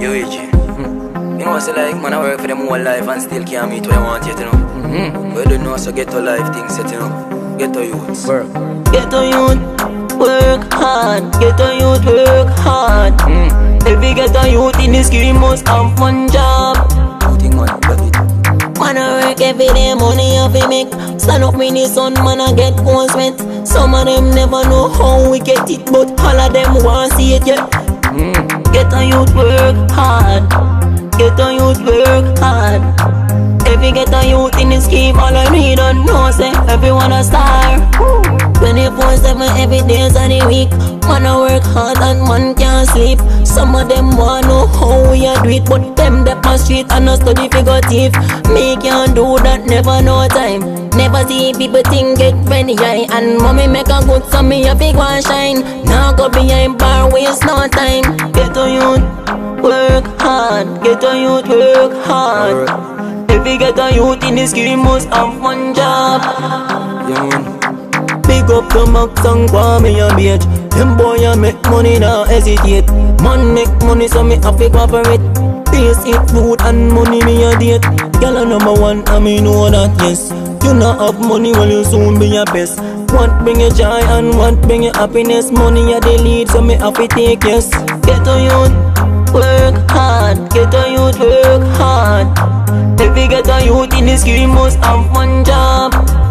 Yo, AJ. You know, say like, man, I work for them whole life and still can't meet what I want yet, you know. But you don't know, so get to life things set, you know. Get to youth. Work. Get to youth, work hard. Get to youth, work hard. Every get a youth in this game must have one job. Putting money, got it. Man, I work every day, money I fi make. Stand up in the sun, man, I get cold sweat. Some of them never know how we get it, but all of them want see it, yeah. Get a youth, work hard. Get a youth, work hard. Every get a youth in the scheme, all I need and know, say everyone a star. 24/7 every days of the week. Man I work hard and man can't sleep. Some of them want know how we a do it, but them that my street and not study figure thief. Me can't do that, never no time. Never see people think get ready, I and mommy make a good so me a big one shine. Now go behind bar, waste no time. Get a youth, work hard. Get a youth, work hard. Every get a youth in this game must have one job. Yeah, man. Big up the Max and Kwame and Beach. Them boy a make money, now hesitate. Man make money so me have to cooperate. Face it, food and money me a date. Girl a number one and me know that, yes. You not have money, well you soon be your best. What bring you joy and what bring you happiness. Money a the lead so me have to take, yes. Get a youth, work hard. Get a youth, work hard. Every get a youth in this game must have one job.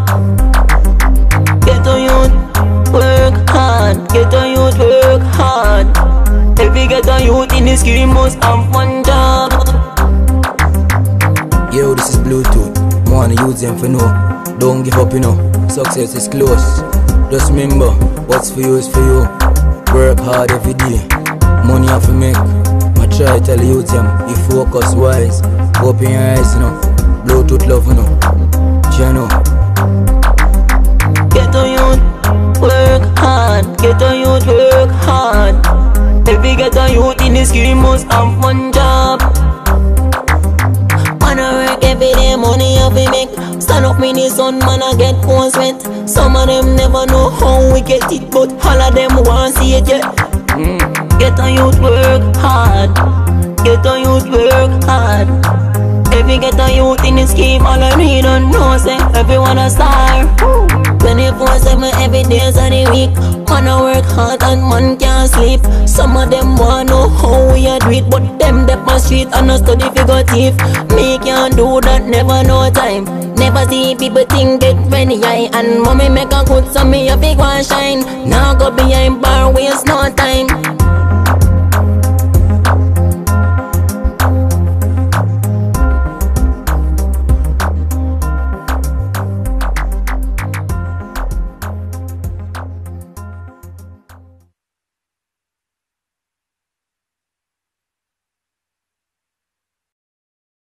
Get a youth, work hard. Get a youth, work hard. Every get a youth in this game must have one job. Yo, this is Bluetooth. More on the youth them for know. Don't give up, you know. Success is close. Just remember, what's for you is for you. Work hard every day. Money have to make. I try to tell the youth them, you focus wise. Open your eyes, you know. Bluetooth love, you know. Channel. Get a youth, work hard. Get a youth, work hard. Every get a youth in this game must have one job. Man I work every day, money I fi make. Stand up in the sun, man I get cold sweat. Some of them never know how we get it, but all of them want see it, yeah. Get a youth, work hard. Get a youth, work hard. Every get a youth in the scheme, all I need and know, say everyone a star. 24/7 every days of the week. Man I work hard and man can't sleep. Some of them want know how we a do it, but them that my street and not study figure thief. Me can't do that, never no time. Never see people think get ready, I and mommy make a good so me a big one shine. Now go behind bar, waste no time.